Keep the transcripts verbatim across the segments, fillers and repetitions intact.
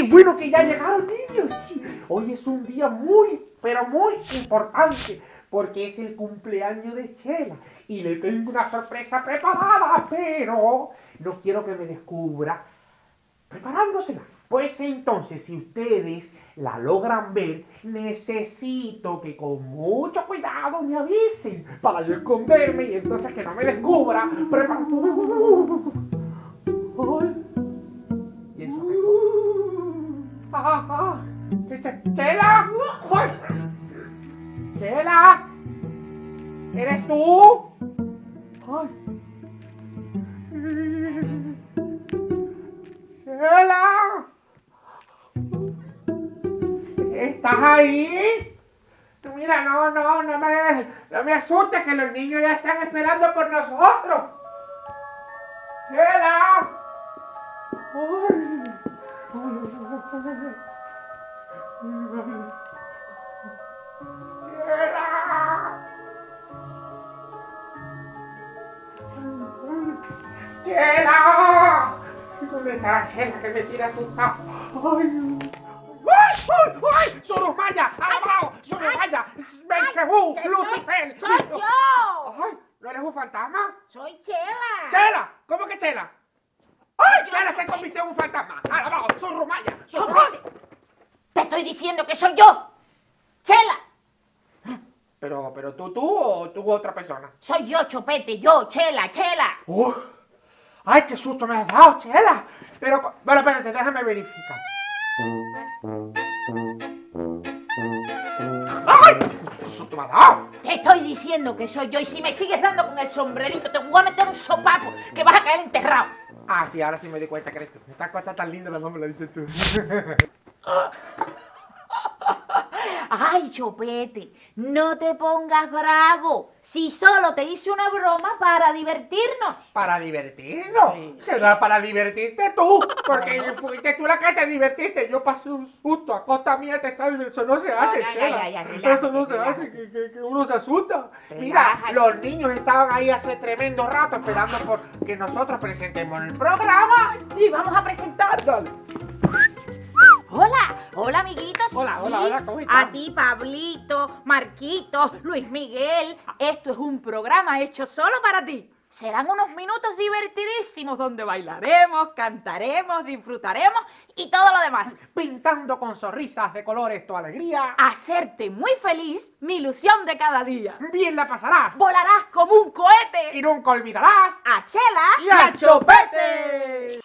bueno que ya llegaron niños. Sí. Hoy es un día muy, pero muy importante, porque es el cumpleaños de Chela y le tengo una sorpresa preparada, pero no quiero que me descubra preparándosela. Pues entonces, si ustedes la logran ver, necesito que con mucho cuidado me avisen para yo esconderme y entonces que no me descubra. Prepara... ¿Y eso qué fue? ¡Ajá! ¡Chela! ¡Chela! ¿Eres tú? ¡Ay! ¡Chela! ¿Estás ahí? Mira, no, no, no me, no me asustes, que los niños ya están esperando por nosotros. ¡Chela! ¡Ay! ¡Chela! ¡Chela! ¿Dónde está la Chela que me tiene asustado? ¡Ay! ¡Ay! ¡Ay! ¡Ay! ¡Soromaya! ¡Alabao! ¡Soromaya! ¡Belcebú! ¡Lucifer! ¡Soy yo! ¡Ay! ¿No eres un fantasma? ¡Soy Chela! ¡Chela! ¿Cómo que Chela? ¡Ay! Yo ¡Chela no se sé. convirtió en un fantasma! ¡Alabao! ¡Soromaya! ¡Soromaya! Te estoy diciendo que soy yo. Chela. Pero, pero tú, tú o tú otra persona. Soy yo, Chopete, yo, Chela, Chela. ¡Uf! ¡Ay, qué susto me has dado, Chela! Pero, bueno, espérate, déjame verificar. ¡Ay! ¡Qué susto me has dado! Te estoy diciendo que soy yo y si me sigues dando con el sombrerito te voy a meter un sopapo que vas a caer enterrado. Ah, sí, ahora sí me di cuenta que eres tú. Esta cosa tan linda no me la dices tú. Ay, Chopete, no te pongas bravo. Si solo te hice una broma para divertirnos. ¿Para divertirnos? Sí. Será para divertirte tú, porque fuiste tú la que te divertiste. Yo pasé un susto a costa mía, te está divirtiendo. Eso no se hace, ya, ya, Chela. ya, ya, relájate, Eso no se relájate. hace, que, que- que uno se asusta. Relájate. Mira, los niños estaban ahí hace tremendo rato esperando por que nosotros presentemos el programa. Y vamos a presentar. Dale. Hola, hola amiguitos. Hola, hola, Sí, hola, ¿cómo están? A ti, Pablito, Marquito, Luis Miguel. Esto es un programa hecho solo para ti. Serán unos minutos divertidísimos donde bailaremos, cantaremos, disfrutaremos y todo lo demás. Pintando con sonrisas de colores tu alegría. Hacerte muy feliz, mi ilusión de cada día. Bien la pasarás. Volarás como un cohete. Y nunca olvidarás. A Chela ¡Y a Chopete!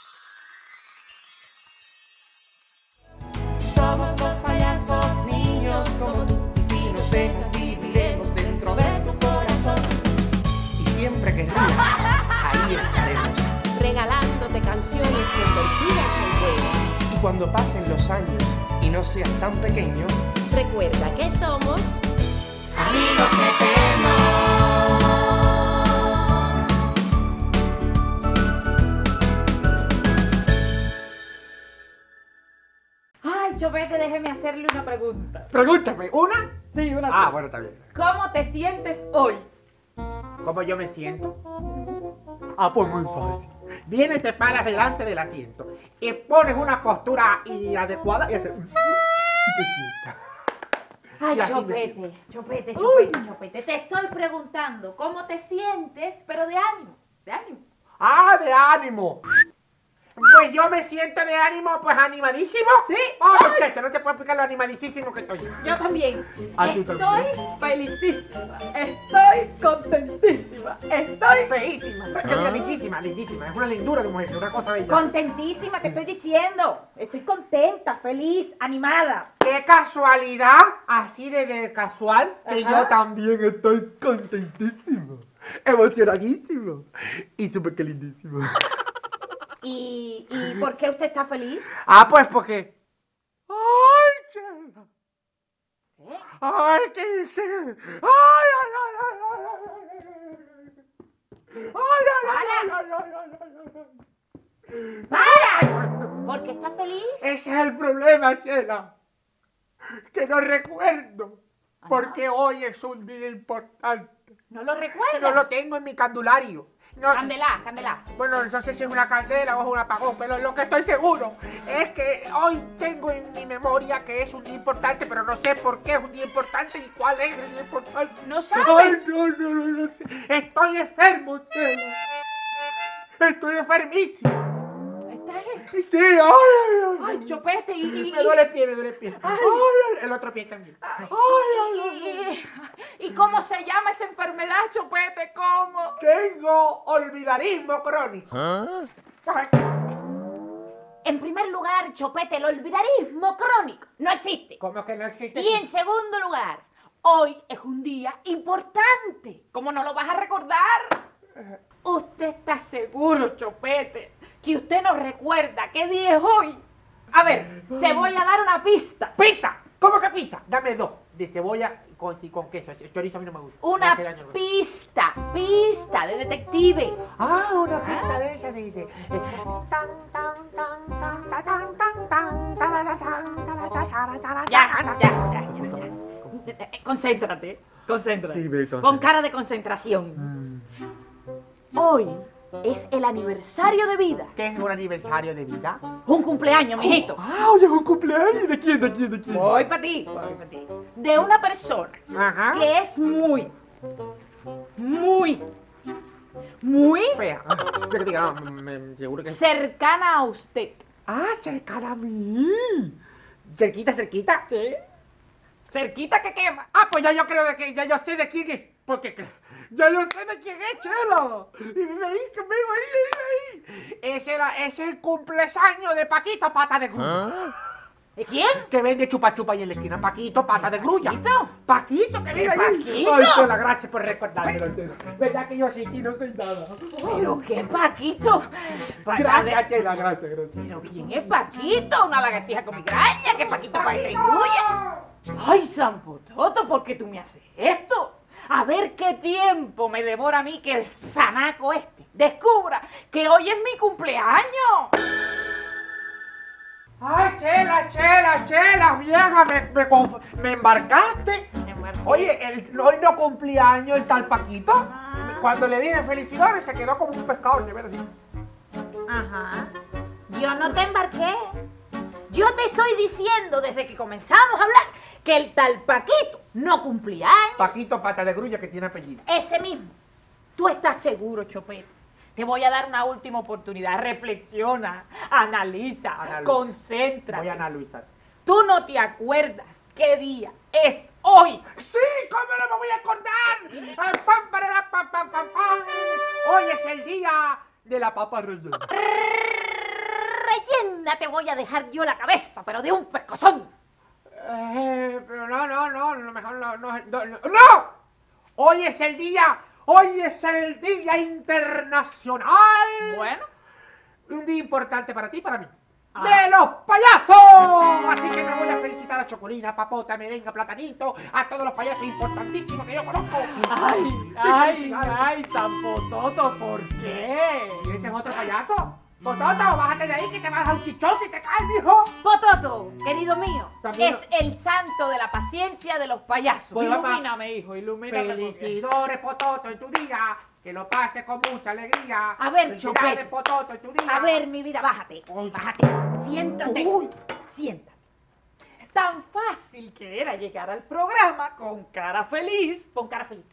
Somos dos payasos niños como tú. Y si nos dejas viviremos dentro de tu corazón. Y siempre que rías, ahí estaremos. Regalándote canciones convertidas en juego. Y cuando pasen los años y no seas tan pequeño, Recuerda que somos amigos eternos. Ay, Chopete, déjeme hacerle una pregunta. Pregúntame, ¿una? Sí, una Ah, bueno, está bien. ¿Cómo te sientes hoy? ¿Cómo yo me siento? Ah, pues muy fácil. Vienes y te paras delante del asiento y pones una postura adecuada y te, y te sientas. Ay, Y así me Chopete, Chopete, Chopete, Chopete. Te estoy preguntando cómo te sientes, pero de ánimo, de ánimo. ¡Ah, de ánimo! Pues yo me siento de ánimo, pues animadísimo. Sí. Oh, Ay. muchacha, no te puedo explicar lo animadísimo que estoy. Yo también. Ah, tú Estoy también. felicísima, estoy contentísima, estoy Feísima, Ah. lindísima, lindísima. Es una lindura de mujer, una cosa bella. contentísima, te estoy diciendo. Estoy contenta, feliz, animada. ¡Qué casualidad! Así de, de casual, que Ajá. yo también estoy contentísimo, emocionadísimo y súper que lindísimo. ¿Y, ¿Y por qué usted está feliz? Ah, pues porque... ¡Ay, Chela! ¿Eh? ¡Ay, qué hice! ¡Ay, ay, ay, ay, ay, ay! ¡Ay, ay, ay, ay, ay, ay, ay, ay! ¡Para! ¿Por qué está feliz? Ese es el problema, Chela. Que no recuerdo. Porque hoy es un día importante. ¿No lo recuerdas? No lo tengo en mi candulario. No, Candelá, Candelá. bueno, no sé si es una candela o es un apagón, pero lo que estoy seguro es que hoy tengo en mi memoria que es un día importante, pero no sé por qué es un día importante ni cuál es el día importante. ¿No sabes? Ay, no, no, no, no sé. Estoy enfermo, Chela. Estoy enfermísimo. ¿Estás? Sí, ay, ay, ay. Ay, Chopete, y... y- Me duele el pie, me duele el pie. Ay. Ay, el otro pie también. Ay, ay, ay, ay. y- ¿Y cómo se llama esa enfermedad, Chopete? ¿Cómo? Tengo olvidarismo crónico. Ay, En primer lugar, Chopete, el olvidarismo crónico no existe. ¿cómo que no existe? Y en segundo lugar, hoy es un día importante. ¿Cómo no lo vas a recordar? ¿Usted está seguro, Chopete, que usted no recuerda qué día es hoy? A ver, te voy a dar una pista. ¡Pizza! ¿Cómo que pizza? Dame dos. De cebolla con, con queso. El chorizo a mí no me gusta. Una Me hace daño. pista, pista de detective. Ah, una pista de esa de... de- de- tan, tan, tan, tan, tan, tan, tan, tan, tarara, tan, tarara, tarara, tarara, Ya, tarara. ya, ya, ya, ya. Eh, eh, Concéntrate, concéntrate. Sí, me concentro. Con cara de concentración. Hoy es el aniversario de vida. ¿Qué es un aniversario de vida? Un cumpleaños, mijito. Ah, hoy es un cumpleaños. ¿De quién, de quién, de quién? Voy para ti, voy para ti. De una persona Ajá. que es muy, muy, muy Fea. Yo que diga, no, me- me- seguro que... cercana a usted. Ah, cercana a mí. Cerquita, cerquita. ¿Sí? Cerquita que quema. Ah, pues ya yo creo de que ya yo sé de quién es. Porque que- ya yo sé de quién es, Chela. Y me ahí, que me iba ahí, ahí, ahí. Ese, era, ese es el cumpleaños de Paquito Pata de Grulla. ¿De quién? Que vende chupa chupa ahí en la esquina. Paquito Pata de Grulla. ¿Paquito? Paquito, que vive ahí. Paquito? Ay, Chela, gracias por recordármelo, Chela. Verdad que yo sin ti no soy nada. ¿Pero qué Paquito? Pa- Gracias, Chela, gracias, gracias. ¿Pero quién es Paquito? Una lagartija con migraña, que Paquito baila y grulla. Ay, San Pototo, ¿por qué tú me haces esto? A ver qué tiempo me devora a mí que el zanaco este descubra que hoy es mi cumpleaños. Ay, Chela, Chela, Chela, vieja, me, me, conf- me embarcaste. Oye, el, hoy no cumpleaños el tal Paquito. Ah. Cuando le dije felicidades se quedó como un pescado, de verdad. Ajá. Yo no te embarqué. Yo te estoy diciendo desde que comenzamos a hablar que el tal Paquito no cumplía años. Paquito Pata de Grulla que tiene apellido. Ese mismo. ¿Tú estás seguro, Chopete? Te voy a dar una última oportunidad. Reflexiona, analiza, Analiza. concentra. Voy a analizar. ¿Tú no te acuerdas qué día es hoy? ¡Sí! ¿Cómo no me voy a acordar? Ah, pam, parará, pam, pam, pam, pam. Hoy es el día de la papa rellena. Rellena te voy a dejar yo la cabeza, pero de un pescozón. Eh, pero no, no, no, no, mejor no, no, no, no. ¡No! Hoy es el día, hoy es el día internacional. Bueno. Un día importante para ti y para mí. Ah. ¡De los payasos! Así que me voy a felicitar a Chocolina, Papota, Merenga, Platanito, a todos los payasos importantísimos que yo conozco. Ay, Sí, ay, felicidades. ay, San Pototo, ¿por qué? ¿Y ese es otro payaso? Pototo, bájate de ahí que te vas a dar un chichón si te caes, mijo. Pototo, querido mío, También- es el santo de la paciencia de los payasos. Pues, mamá, Ilumíname, hijo, ilumíname. porque- Felicidades, Pototo, en tu día. Que lo pases con mucha alegría. A ver, Felicidades, Chopete. Pototo, en tu día. A ver, mi vida, bájate, Uy. bájate, siéntate, Uy. siéntate. Tan fácil que era llegar al programa con cara feliz, con cara feliz,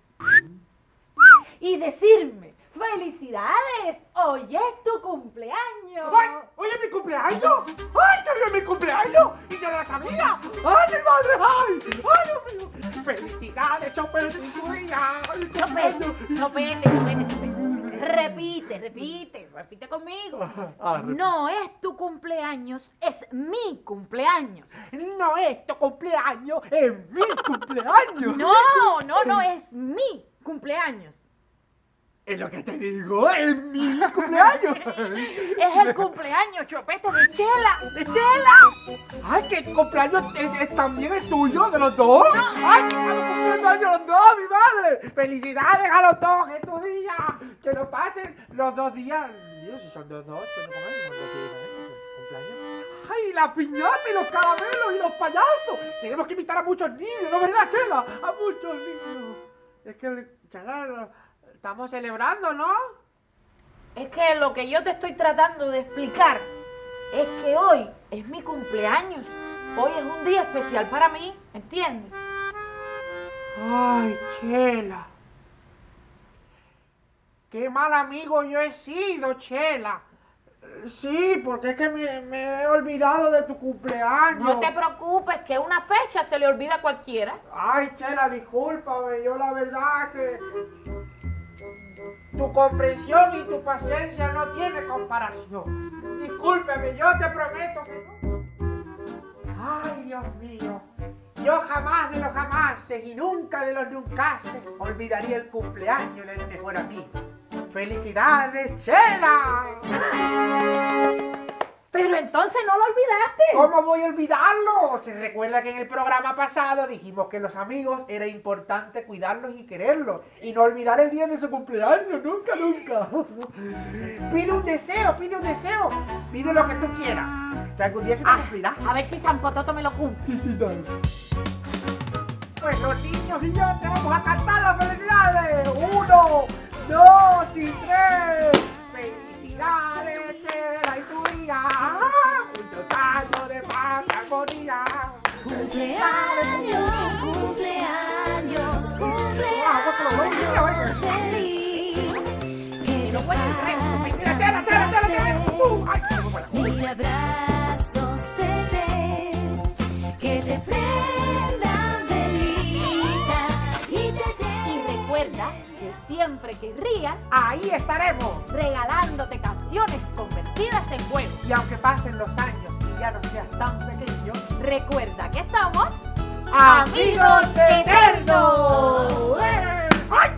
y decirme, felicidades, hoy es tu cumpleaños. ¡Ay! ¡Hoy es mi cumpleaños! ¡Ay, que hoy es mi cumpleaños! ¡Y yo no lo sabía! ¡Ay, mi madre! ¡Ay! ¡Ay, Dios mío! ¡Felicidades, Chopete, en tu día! ¡Ay, Chopete, cumpleaños! chopete, chopete, chopete. Repite, repite, repite conmigo. Ah, repite. No es tu cumpleaños, es mi cumpleaños. No es tu cumpleaños, es mi cumpleaños. No, no, no, es mi cumpleaños. Es lo que te digo, es mi cumpleaños. Es el cumpleaños, Chopete, de Chela, de Chela. Ay, que el cumpleaños es- es- también es tuyo, de los dos. Ay, que estamos cumpliendo años los dos, mi madre. Felicidades a los dos en tu día. Que nos pasen los dos días. Dios, si son dos, dos, son dos años, son dos días, ¿eh? Cumpleaños. Ay, la piñata y los caramelos y los payasos. Tenemos que invitar a muchos niños, ¿no es verdad, Chela? A muchos niños. Es que, Chela, estamos celebrando, ¿no? Es que lo que yo te estoy tratando de explicar es que hoy es mi cumpleaños. Hoy es un día especial para mí, ¿entiendes? Ay, Chela. Qué mal amigo yo he sido, Chela. Sí, porque es que me, me he olvidado de tu cumpleaños. No te preocupes, que una fecha se le olvida a cualquiera. Ay, Chela, discúlpame. Yo la verdad que tu comprensión y tu paciencia no tiene comparación. Discúlpeme, yo te prometo que no. Ay, Dios mío. Yo jamás de los jamases y nunca de los nuncases olvidaría el cumpleaños de mi mejor amigo. ¡Felicidades, Chela! Pero entonces no lo olvidaste. ¿Cómo voy a olvidarlo? Se recuerda que en el programa pasado dijimos que los amigos era importante cuidarlos y quererlos. Y no olvidar el día de su cumpleaños, nunca, nunca. Pide un deseo, pide un deseo. Pide lo que tú quieras. Que algún día se te Ah, cumplirá. a ver si San Pototo me lo cumple. Sí, sí, dale. Pues los niños y yo te vamos a cantar las felicidades. Uno, dos y tres. Felicidades, Chela, y tu día. Muchos años de paz y armonía. Cumpleaños, cumpleaños, cumpleaños feliz. Que No puedes creer. Mira, Chela, Chela, Chela, Chela. Uh, ay, no puedo. mil abrazos te den, que te prendan velitas y te Y lleven. recuerda que siempre que rías, Ahí estaremos. regalándote canciones convertidas en juegos. Y aunque pasen los años y ya no seas tan pequeño, Recuerda que somos amigos eternos. ¡Eh! ¡Ay!